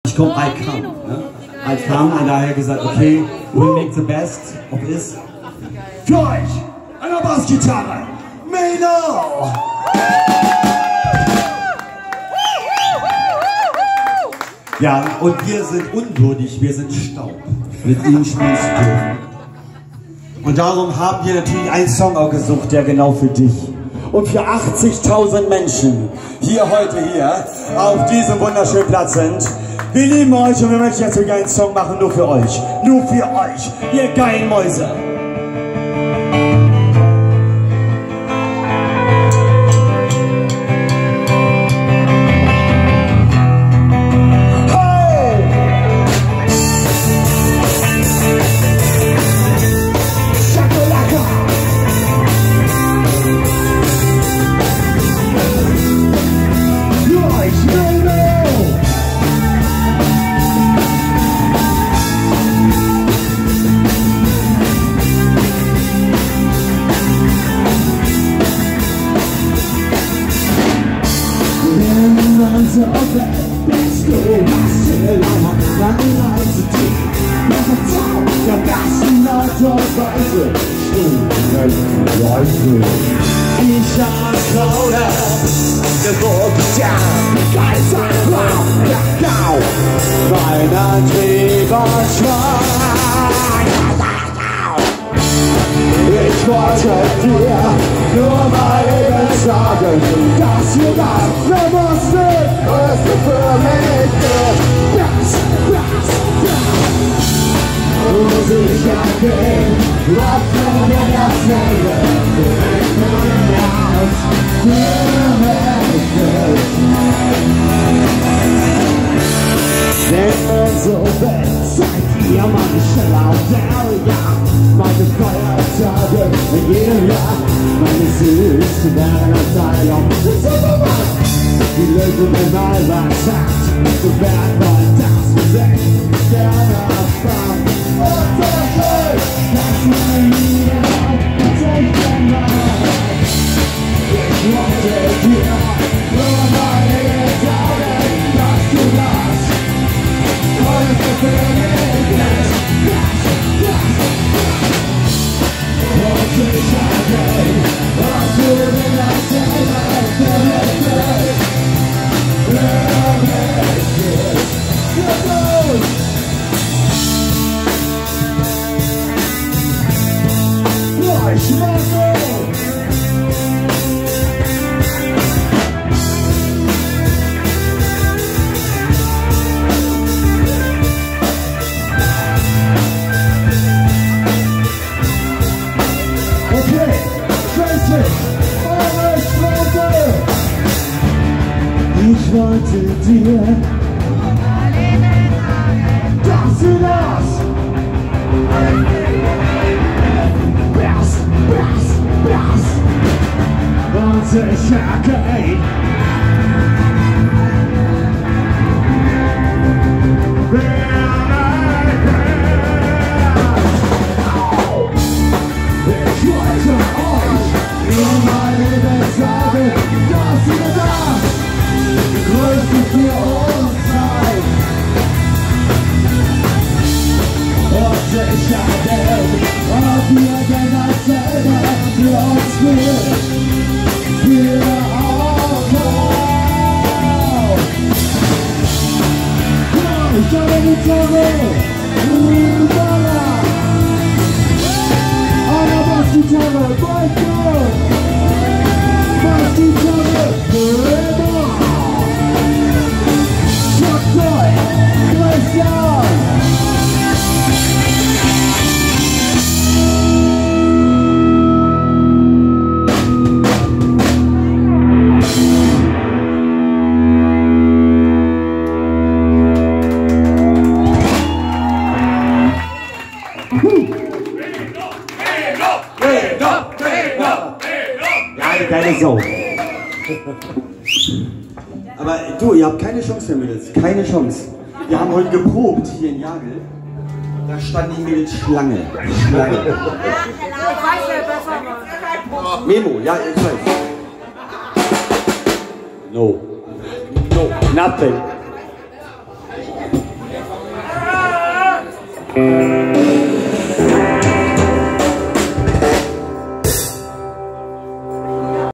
I come. Ne? I come und daher gesagt, okay, we'll make the best of this. Für euch an der Bassgitarre, Melo! Ja, und wir sind unwürdig, wir sind Staub. Mit ihnen spielen zu dürfen. Und darum haben wir natürlich einen Song auch gesucht, der genau für dich und für 80.000 Menschen hier heute auf diesem wunderschönen Platz sind. Wir lieben euch und wir möchten jetzt sogar einen Song machen, nur für euch. Nur für euch, ihr geilen Mäuse. Ich wollte dir nur mal eben sagen, dass du das Größte für mich bist. Muss ich ergehen, was du mir erzählen, ich bin raus, denn so bett seid ihr meine Stelle auf der Jagd, meine Feiertage in jedem Jahr, meine süßen Wernerteilung. Die Lösung in all was sagt, du wärst mal das Weg, gerne erfahren. Und das ist, dass man nie auf sich gemacht. Ich wollte dir nur meine sagen, dass du das heute für mich bist. Und ich erkenne, was du mir erzählst, für mich bist. Für mich bist. Für uns. Ich mag so. Okay, Tracy, eure Straße. Ich wollte dir, dass du das und ich erkenne, ich wollte euch nur mal eben sagen, dass ihr das Größte für uns seid. Und ich erkenne, ob ihr denn dasselbe für uns fühlt. Wir auch. Ich habe die Gitarre. Einer Bassgitarre. Bassgitarre. Schlagzeug. Christian. Keine Sau. Aber du, ihr habt keine Chance, Herr Mädels. Keine Chance. Wir haben heute geprobt hier in Jagel. Da standen die Mädels Schlange. Schlange. Ich weiß, wer besser war. Memo, ja, ich weiß. No. No, nothing. Ah!